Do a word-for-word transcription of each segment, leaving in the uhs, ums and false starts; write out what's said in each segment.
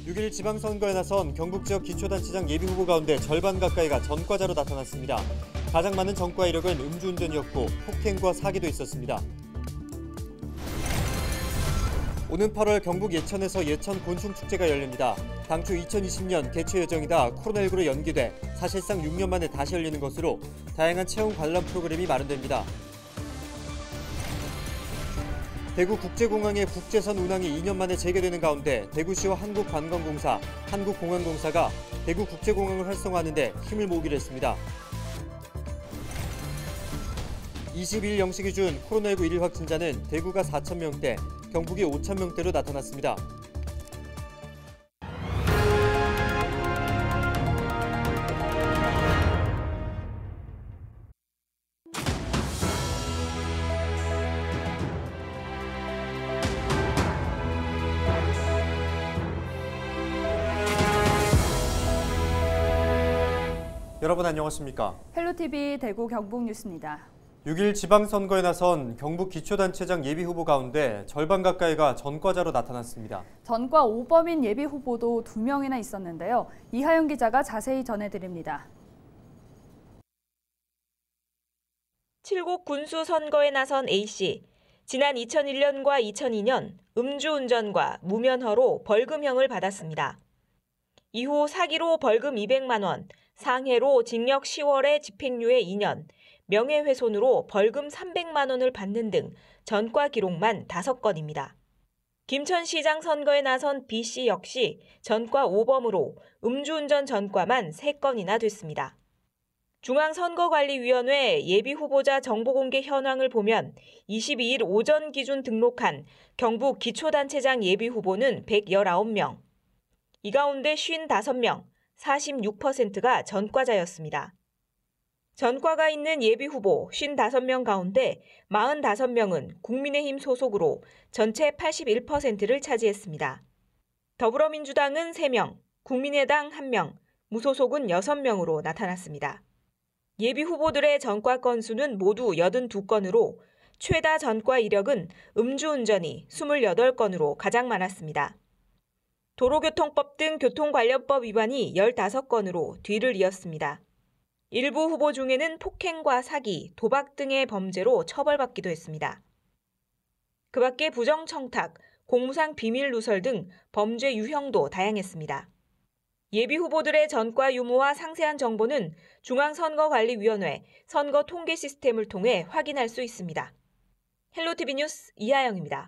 육 일 지방선거에 나선 경북 지역 기초단체장 예비후보 가운데 절반 가까이가 전과자로 나타났습니다. 가장 많은 전과 이력은 음주운전이었고 폭행과 사기도 있었습니다. 오는 팔월 경북 예천에서 예천 곤충축제가 열립니다. 당초 이천이십 년 개최 예정이다 코로나십구로 연기돼 사실상 육 년 만에 다시 열리는 것으로 다양한 체험 관람 프로그램이 마련됩니다. 대구국제공항의 국제선 운항이 이 년 만에 재개되는 가운데 대구시와 한국관광공사, 한국공항공사가 대구국제공항을 활성화하는 데 힘을 모으기로 했습니다. 이십이 일 영 시 기준 코로나십구 일 일 확진자는 대구가 사천 명대, 경북이 오천 명대로 나타났습니다. 여러분 안녕하십니까? 헬로티비 대구 경북 뉴스입니다. 육 일 지방선거에 나선 경북 기초단체장 예비후보 가운데 절반 가까이가 전과자로 나타났습니다. 전과 오범인 예비후보도 두 명이나 있었는데요. 이하영 기자가 자세히 전해드립니다. 칠곡 군수 선거에 나선 A씨. 지난 이천일 년과 이천이 년 음주운전과 무면허로 벌금형을 받았습니다. 이후 사기로 벌금 이백만 원, 상해로 징역 시월에 집행유예 이 년, 명예훼손으로 벌금 삼백만 원을 받는 등 전과 기록만 다섯 건입니다. 김천시장 선거에 나선 B씨 역시 전과 오범으로 음주운전 전과만 세 건이나 됐습니다. 중앙선거관리위원회 예비후보자 정보공개 현황을 보면 이십이 일 오전 기준 등록한 경북 기초단체장 예비후보는 백십구 명, 이 가운데 오십오 명, 사십육 퍼센트가 전과자였습니다. 전과가 있는 예비후보 오십오 명 가운데 사십오 명은 국민의힘 소속으로 전체 팔십일 퍼센트를 차지했습니다. 더불어민주당은 세 명, 국민의당 한 명, 무소속은 여섯 명으로 나타났습니다. 예비후보들의 전과 건수는 모두 팔십이 건으로 최다 전과 이력은 음주운전이 이십팔 건으로 가장 많았습니다. 도로교통법 등 교통관련법 위반이 십오 건으로 뒤를 이었습니다. 일부 후보 중에는 폭행과 사기, 도박 등의 범죄로 처벌받기도 했습니다. 그 밖에 부정청탁, 공무상 비밀 누설 등 범죄 유형도 다양했습니다. 예비후보들의 전과 유무와 상세한 정보는 중앙선거관리위원회 선거 통계 시스템을 통해 확인할 수 있습니다. 헬로티비 뉴스 이하영입니다.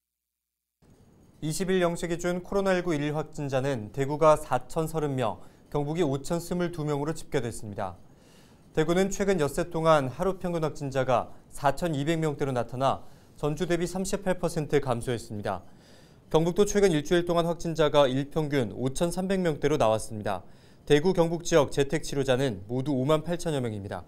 이십 일 영 시 기준 코로나십구 일 일 확진자는 대구가 사천삼십 명, 경북이 오천이십이 명으로 집계됐습니다. 대구는 최근 엿새 동안 하루 평균 확진자가 사천이백 명대로 나타나 전주 대비 삼십팔 퍼센트 감소했습니다. 경북도 최근 일주일 동안 확진자가 일평균 오천삼백 명대로 나왔습니다. 대구 경북 지역 재택치료자는 모두 오만 팔천여 명입니다.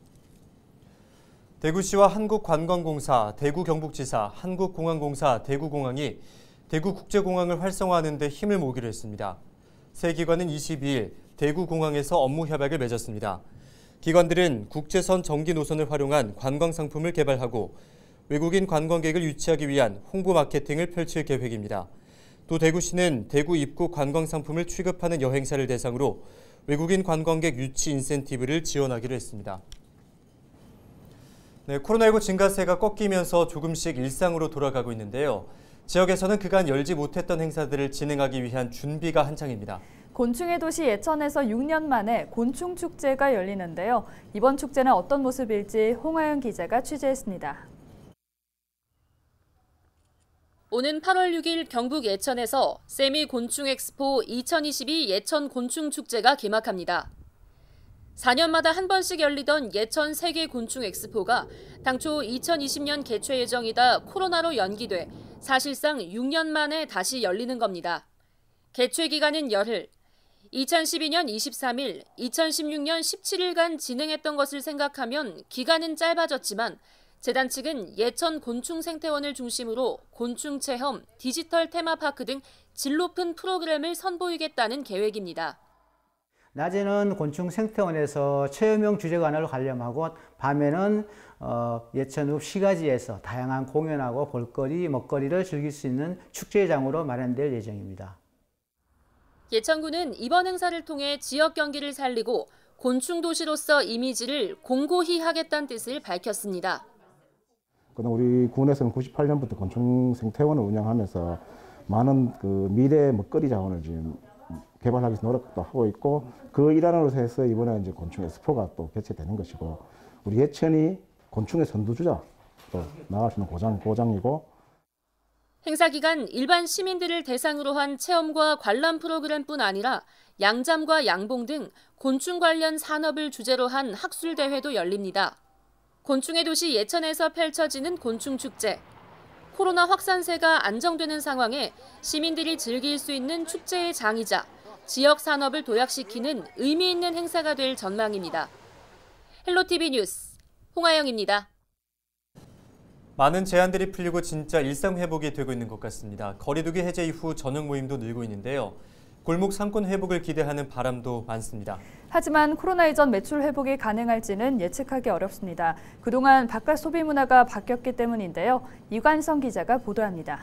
대구시와 한국관광공사, 대구경북지사, 한국공항공사, 대구공항이 대구국제공항을 활성화하는 데 힘을 모으기로 했습니다. 세 기관은 이십이 일 대구공항에서 업무 협약을 맺었습니다. 기관들은 국제선 정기 노선을 활용한 관광 상품을 개발하고 외국인 관광객을 유치하기 위한 홍보 마케팅을 펼칠 계획입니다. 또 대구시는 대구 입국 관광 상품을 취급하는 여행사를 대상으로 외국인 관광객 유치 인센티브를 지원하기로 했습니다. 네, 코로나십구 증가세가 꺾이면서 조금씩 일상으로 돌아가고 있는데요. 지역에서는 그간 열지 못했던 행사들을 진행하기 위한 준비가 한창입니다. 곤충의 도시 예천에서 육 년 만에 곤충축제가 열리는데요. 이번 축제는 어떤 모습일지 홍하연 기자가 취재했습니다. 오는 팔월 육 일 경북 예천에서 세미 곤충 엑스포 이천이십이 예천 곤충 축제가 개막합니다. 사 년마다 한 번씩 열리던 예천 세계 곤충 엑스포가 당초 이천이십 년 개최 예정이다 코로나로 연기돼 사실상 육 년 만에 다시 열리는 겁니다. 개최 기간은 열흘. 이천십이 년 이십삼 일, 이천십육 년 십칠 일간 진행했던 것을 생각하면 기간은 짧아졌지만 재단 측은 예천 곤충 생태원을 중심으로 곤충 체험, 디지털 테마파크 등 질 높은 프로그램을 선보이겠다는 계획입니다. 낮에는 곤충 생태원에서 체험형 주제관을 관람하고 밤에는 어, 예천읍 시가지에서 다양한 공연하고 볼거리, 먹거리를 즐길 수 있는 축제장으로 마련될 예정입니다. 예천구는 이번 행사를 통해 지역 경기를 살리고 곤충 도시로서 이미지를 공고히 하겠다는 뜻을 밝혔습니다. 우리 군에서는 구십팔 년부터 곤충 생태원을 운영하면서 많은 그 미래 먹거리 자원을 지금 개발하기 위해서 노력도 하고 있고, 그 일환으로 해서 이번에 이제 곤충 엑스포가 또 개최되는 것이고, 우리 예천이 곤충의 선두주자 또 나갈 수 있는 고장, 고장이고. 행사 기간 일반 시민들을 대상으로 한 체험과 관람 프로그램뿐 아니라 양잠과 양봉 등 곤충 관련 산업을 주제로 한 학술 대회도 열립니다. 곤충의 도시 예천에서 펼쳐지는 곤충축제. 코로나 확산세가 안정되는 상황에 시민들이 즐길 수 있는 축제의 장이자 지역 산업을 도약시키는 의미 있는 행사가 될 전망입니다. 헬로티비 뉴스 홍아영입니다. 많은 제한들이 풀리고 진짜 일상 회복이 되고 있는 것 같습니다. 거리두기 해제 이후 저녁 모임도 늘고 있는데요. 골목 상권 회복을 기대하는 바람도 많습니다. 하지만 코로나 이전 매출 회복이 가능할지는 예측하기 어렵습니다. 그동안 바깥 소비 문화가 바뀌었기 때문인데요. 이관성 기자가 보도합니다.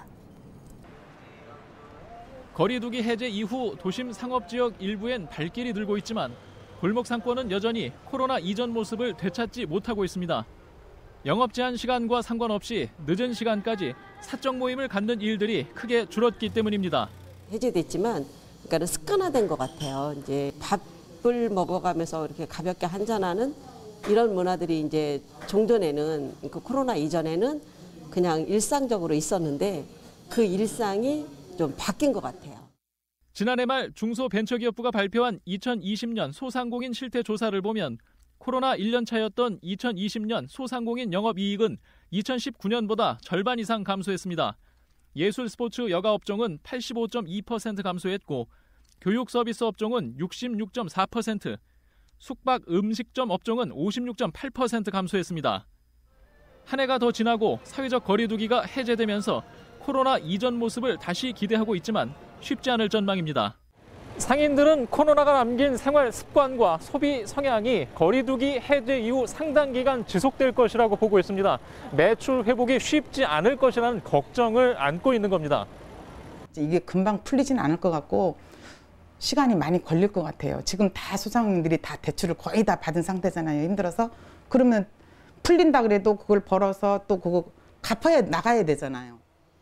거리두기 해제 이후 도심 상업지역 일부엔 발길이 늘고 있지만 골목 상권은 여전히 코로나 이전 모습을 되찾지 못하고 있습니다. 영업 제한 시간과 상관없이 늦은 시간까지 사적 모임을 갖는 일들이 크게 줄었기 때문입니다. 해제됐지만 그러니까 습관화된 것 같아요. 이제 밥을 먹어가면서 이렇게 가볍게 한잔하는 이런 문화들이 이제 종전에는, 그 코로나 이전에는 그냥 일상적으로 있었는데 그 일상이 좀 바뀐 것 같아요. 지난해 말 중소벤처기업부가 발표한 이천이십 년 소상공인 실태 조사를 보면 코로나 일 년 차였던 이천이십 년 소상공인 영업이익은 이천십구 년보다 절반 이상 감소했습니다. 예술 스포츠 여가 업종은 팔십오 점 이 퍼센트 감소했고 교육 서비스 업종은 육십육 점 사 퍼센트, 숙박 음식점 업종은 오십육 점 팔 퍼센트 감소했습니다. 한 해가 더 지나고 사회적 거리두기가 해제되면서 코로나 이전 모습을 다시 기대하고 있지만 쉽지 않을 전망입니다. 상인들은 코로나가 남긴 생활 습관과 소비 성향이 거리두기 해제 이후 상당 기간 지속될 것이라고 보고 있습니다. 매출 회복이 쉽지 않을 것이라는 걱정을 안고 있는 겁니다. 이게 금방 풀리진 않을 것 같고 시간이 많이 걸릴 것 같아요. 지금 다 소상공인들이 다 대출을 거의 다 받은 상태잖아요. 힘들어서. 그러면 풀린다 그래도 그걸 벌어서 또 그거 갚아야 나가야 되잖아요.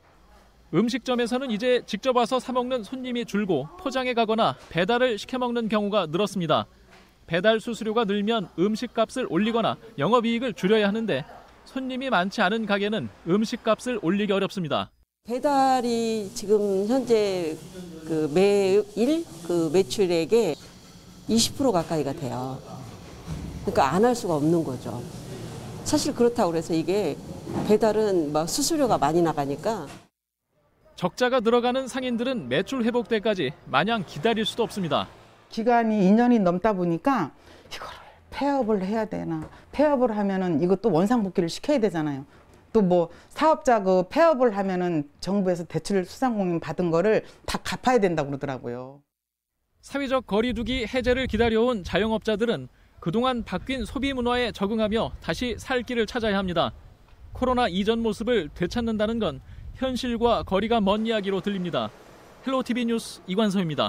음식점에서는 이제 직접 와서 사 먹는 손님이 줄고 포장해 가거나 배달을 시켜 먹는 경우가 늘었습니다. 배달 수수료가 늘면 음식값을 올리거나 영업이익을 줄여야 하는데 손님이 많지 않은 가게는 음식값을 올리기 어렵습니다. 배달이 지금 현재 그 매일 그 매출액의 이십 퍼센트 가까이가 돼요. 그러니까 안 할 수가 없는 거죠. 사실 그렇다고 그래서 이게 배달은 막 수수료가 많이 나가니까. 적자가 늘어가는 상인들은 매출 회복 때까지 마냥 기다릴 수도 없습니다. 기간이 이 년이 넘다 보니까 이거를 폐업을 해야 되나. 폐업을 하면은 이것도 원상복귀를 시켜야 되잖아요. 또 뭐 사업자 그 폐업을 하면은 정부에서 대출 소상공인 받은 거를 다 갚아야 된다고 그러더라고요. 사회적 거리두기 해제를 기다려온 자영업자들은 그동안 바뀐 소비 문화에 적응하며 다시 살 길을 찾아야 합니다. 코로나 이전 모습을 되찾는다는 건 현실과 거리가 먼 이야기로 들립니다. 헬로티비 뉴스 이관서입니다.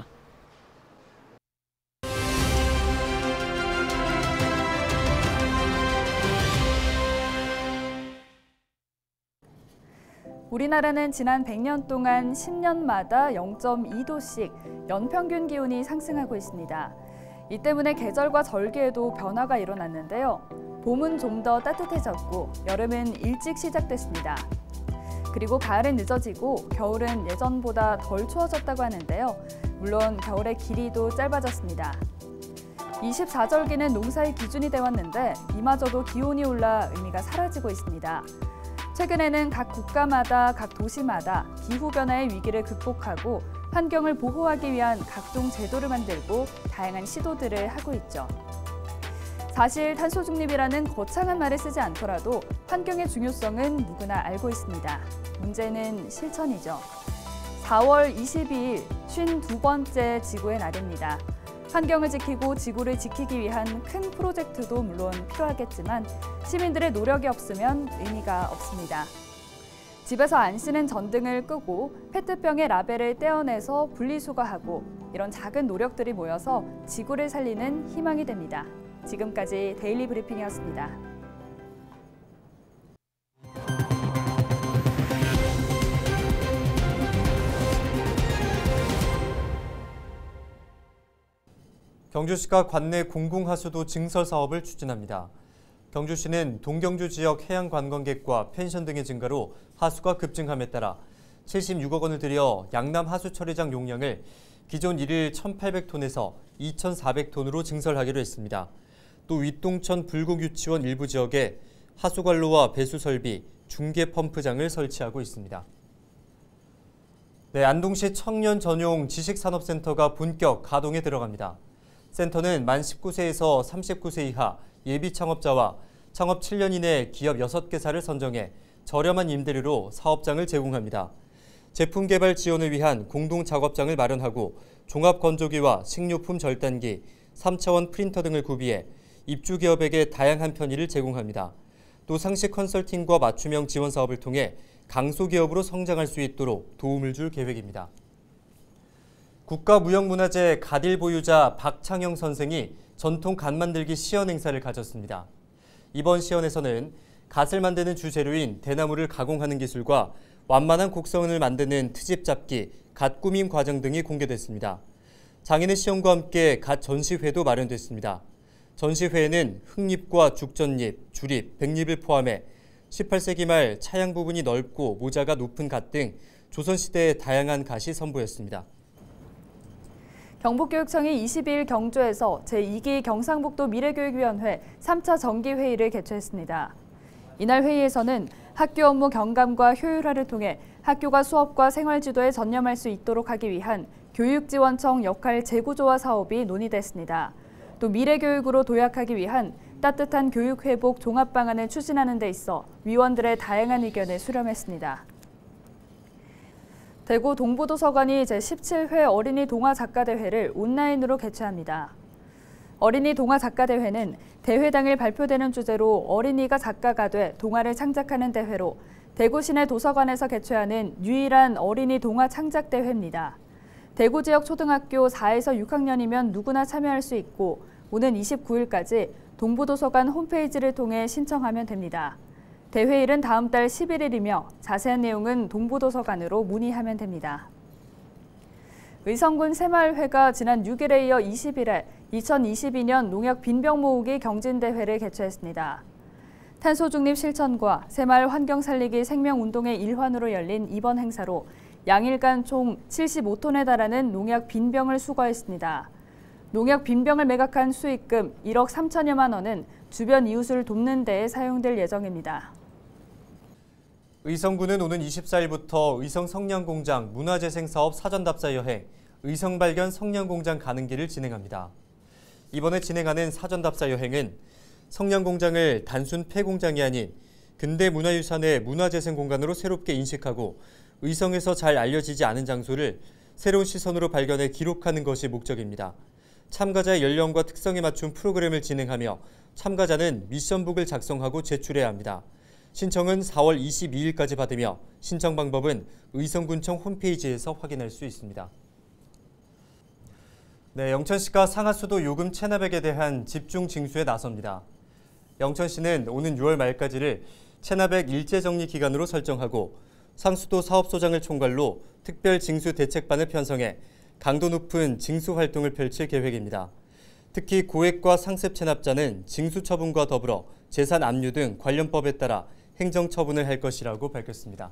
우리나라는 지난 백 년 동안 십 년마다 영 점 이 도씩 연평균 기온이 상승하고 있습니다. 이 때문에 계절과 절기에도 변화가 일어났는데요. 봄은 좀 더 따뜻해졌고 여름은 일찍 시작됐습니다. 그리고 가을은 늦어지고 겨울은 예전보다 덜 추워졌다고 하는데요. 물론 겨울의 길이도 짧아졌습니다. 이십사 절기는 농사의 기준이 되었는데 이마저도 기온이 올라 의미가 사라지고 있습니다. 최근에는 각 국가마다, 각 도시마다 기후변화의 위기를 극복하고 환경을 보호하기 위한 각종 제도를 만들고 다양한 시도들을 하고 있죠. 사실 탄소 중립이라는 거창한 말을 쓰지 않더라도 환경의 중요성은 누구나 알고 있습니다. 문제는 실천이죠. 사월 이십이일 쉰두 번째 지구의 날입니다. 환경을 지키고 지구를 지키기 위한 큰 프로젝트도 물론 필요하겠지만 시민들의 노력이 없으면 의미가 없습니다. 집에서 안 쓰는 전등을 끄고 페트병의 라벨을 떼어내서 분리수거하고 이런 작은 노력들이 모여서 지구를 살리는 희망이 됩니다. 지금까지 데일리 브리핑이었습니다. 경주시가 관내 공공하수도 증설 사업을 추진합니다. 경주시는 동경주 지역 해양 관광객과 펜션 등의 증가로 하수가 급증함에 따라 칠십육억 원을 들여 양남 하수 처리장 용량을 기존 일일 천팔백 톤에서 이천사백 톤으로 증설하기로 했습니다. 또 윗동천 불국유치원 일부 지역에 하수관로와 배수 설비, 중계 펌프장을 설치하고 있습니다. 네, 안동시 청년 전용 지식산업센터가 본격 가동에 들어갑니다. 센터는 만 십구 세에서 삼십구 세 이하 예비 창업자와 창업 칠 년 이내 기업 여섯 개사를 선정해 저렴한 임대료로 사업장을 제공합니다. 제품 개발 지원을 위한 공동 작업장을 마련하고 종합 건조기와 식료품 절단기, 삼 차원 프린터 등을 구비해 입주 기업에게 다양한 편의를 제공합니다. 또 상시 컨설팅과 맞춤형 지원 사업을 통해 강소기업으로 성장할 수 있도록 도움을 줄 계획입니다. 국가무형문화재 갓일 보유자 박창영 선생이 전통 갓 만들기 시연 행사를 가졌습니다. 이번 시연에서는 갓을 만드는 주재료인 대나무를 가공하는 기술과 완만한 곡선을 만드는 트집 잡기, 갓 꾸밈 과정 등이 공개됐습니다. 장인의 시연과 함께 갓 전시회도 마련됐습니다. 전시회에는 흙잎과 죽전잎, 주립, 백립을 포함해 십팔 세기 말 차양 부분이 넓고 모자가 높은 갓 등 조선시대의 다양한 갓이 선보였습니다. 경북교육청이 이십이 일 경주에서 제이 기 경상북도 미래교육위원회 삼 차 정기회의를 개최했습니다. 이날 회의에서는 학교 업무 경감과 효율화를 통해 학교가 수업과 생활지도에 전념할 수 있도록 하기 위한 교육지원청 역할 재구조화 사업이 논의됐습니다. 또 미래교육으로 도약하기 위한 따뜻한 교육회복 종합방안을 추진하는 데 있어 위원들의 다양한 의견을 수렴했습니다. 대구 동부도서관이 제십칠 회 어린이 동화작가대회를 온라인으로 개최합니다. 어린이 동화작가대회는 대회 당일 발표되는 주제로 어린이가 작가가 돼 동화를 창작하는 대회로 대구 시내 도서관에서 개최하는 유일한 어린이 동화 창작대회입니다. 대구 지역 초등학교 사에서 육 학년이면 누구나 참여할 수 있고 오는 이십구 일까지 동부도서관 홈페이지를 통해 신청하면 됩니다. 대회일은 다음 달 십일 일이며 자세한 내용은 동부도서관으로 문의하면 됩니다. 의성군 새마을회가 지난 육 일에 이어 이십 일에 이천이십이 년 농약 빈병 모으기 경진대회를 개최했습니다. 탄소 중립 실천과 새마을 환경 살리기 생명운동의 일환으로 열린 이번 행사로 양일간 총 칠십오 톤에 달하는 농약 빈병을 수거했습니다. 농약 빈병을 매각한 수익금 일억 삼천여만 원은 주변 이웃을 돕는 데에 사용될 예정입니다. 의성군은 오는 이십사 일부터 의성 성냥공장 문화재생사업 사전답사 여행 의성발견 성냥공장 가는 길을 진행합니다. 이번에 진행하는 사전답사 여행은 성냥공장을 단순 폐공장이 아닌 근대 문화유산의 문화재생 공간으로 새롭게 인식하고 의성에서 잘 알려지지 않은 장소를 새로운 시선으로 발견해 기록하는 것이 목적입니다. 참가자의 연령과 특성에 맞춘 프로그램을 진행하며 참가자는 미션북을 작성하고 제출해야 합니다. 신청은 사월 이십이 일까지 받으며 신청 방법은 의성군청 홈페이지에서 확인할 수 있습니다. 네, 영천시가 상하수도 요금 체납액에 대한 집중 징수에 나섭니다. 영천시는 오는 유월 말까지를 체납액 일제정리 기간으로 설정하고 상수도 사업소장을 총괄로 특별 징수 대책반을 편성해 강도 높은 징수 활동을 펼칠 계획입니다. 특히 고액과 상습 체납자는 징수 처분과 더불어 재산 압류 등 관련법에 따라 행정처분을 할 것이라고 밝혔습니다.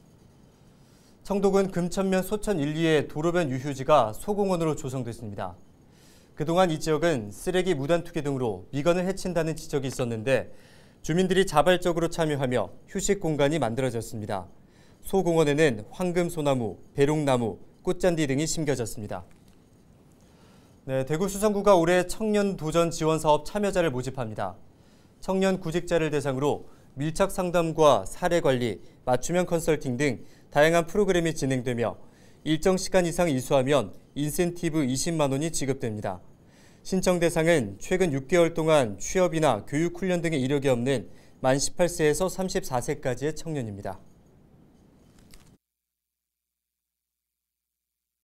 청도군 금천면 소천 일, 이의 도로변 유휴지가 소공원으로 조성됐습니다. 그동안 이 지역은 쓰레기 무단 투기 등으로 미건을 해친다는 지적이 있었는데 주민들이 자발적으로 참여하며 휴식 공간이 만들어졌습니다. 소공원에는 황금소나무, 배롱나무, 꽃잔디 등이 심겨졌습니다. 네, 대구 수성구가 올해 청년 도전 지원 사업 참여자를 모집합니다. 청년 구직자를 대상으로 밀착 상담과 사례 관리, 맞춤형 컨설팅 등 다양한 프로그램이 진행되며 일정 시간 이상 이수하면 인센티브 이십만 원이 지급됩니다. 신청 대상은 최근 육 개월 동안 취업이나 교육 훈련 등의 이력이 없는 만 십팔 세에서 삼십사 세까지의 청년입니다.